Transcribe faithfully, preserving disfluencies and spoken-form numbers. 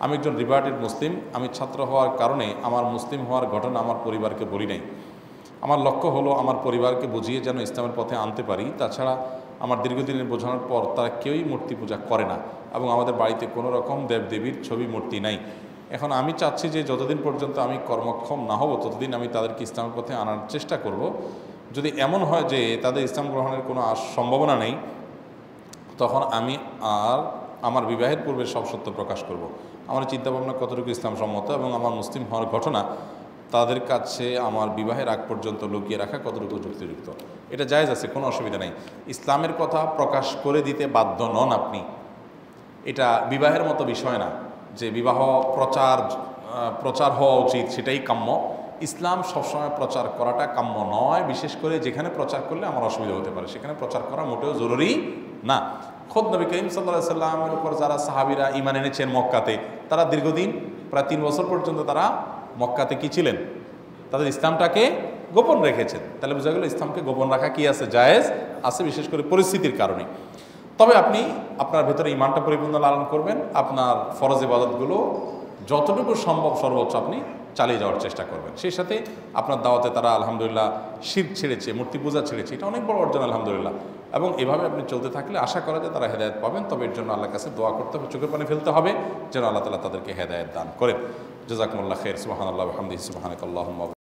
আমি একজন রিভার্টেড মুসলিম, আমি ছাত্র হওয়ার কারণে আমার মুসলিম হওয়ার ঘটনা আমার পরিবারকে বলি নাই। আমার লক্ষ্য হলো আমার পরিবারকে বুঝিয়ে যেন ইসলামের পথে আনতে পারি। তাছাড়া আমার দীর্ঘদিনের বোঝানোর পর তারা কেউই মূর্তি পূজা করে না এবং আমাদের বাড়িতে কোনো রকম দেবদেবীর ছবি মূর্তি নাই। এখন আমি চাচ্ছি যে যতদিন পর্যন্ত আমি কর্মক্ষম না হব ততদিন আমি তাদেরকে ইসলামের পথে আনার চেষ্টা করব। যদি এমন হয় যে তাদের ইসলাম গ্রহণের কোনো সম্ভাবনা নেই, তখন আমি আর আমার বিবাহের পূর্বে সব সত্য প্রকাশ করব। আমার চিন্তাভাবনা কতটুকু ইসলাম সম্মত এবং আমার মুসলিম হওয়ার ঘটনা তাদের কাছে আমার বিবাহের আগ পর্যন্ত লুকিয়ে রাখা কতটুকু যুক্তিযুক্ত, এটা জায়েজ আছে, কোনো অসুবিধা নেই। ইসলামের কথা প্রকাশ করে দিতে বাধ্য নন আপনি। এটা বিবাহের মতো বিষয় না যে বিবাহ প্রচার প্রচার হওয়া উচিত, সেটাই কাম্য। ইসলাম সবসময় প্রচার করাটা কাম্য নয়, বিশেষ করে যেখানে প্রচার করলে আমার অসুবিধা হতে পারে সেখানে প্রচার করা মোটেও জরুরি না। খোদ নবী করিম সাল্লাল্লাহু আলাইহি সাল্লামের উপর যারা সাহাবীরা ঈমান এনেছেন মক্কাতে, তারা দীর্ঘদিন প্রায় তিন বছর পর্যন্ত তারা মক্কাতে কি ছিলেন, তাদের ইসলামটাকে গোপন রেখেছেন। তাহলে বোঝা গেল ইসলামকে গোপন রাখা কি আছে, জায়েজ আছে, বিশেষ করে পরিস্থিতির কারণে। তবে আপনি আপনার ভেতরে ঈমানটা পরিপূর্ণ লালন করবেন, আপনার ফরজ ইবাদতগুলো যতটুকু সম্ভব সর্বোচ্চ আপনি চালিয়ে যাওয়ার চেষ্টা করবেন। সেই সাথে আপনার দাওয়াতে তারা আলহামদুলিল্লাহ শিরক ছেড়েছে, মূর্তি পূজা ছেড়েছে, এটা অনেক বড় অর্জন আলহামদুলিল্লাহ। এবং এভাবে আপনি চলতে থাকলে আশা করা যায় তারা হেদায়েত পাবেন। তবে এর জন্য আল্লাহর কাছে দোয়া করতে হবে, চোখের পানি ফেলতে হবে যেন আল্লাহ তাআলা তাদেরকে হেদায়েত দান করেন। জাযাকুমুল্লাহ খাইর। সুবহানাল্লাহি ওয়া বিহামদিহি সুবহানাকাল্লাহুম্মা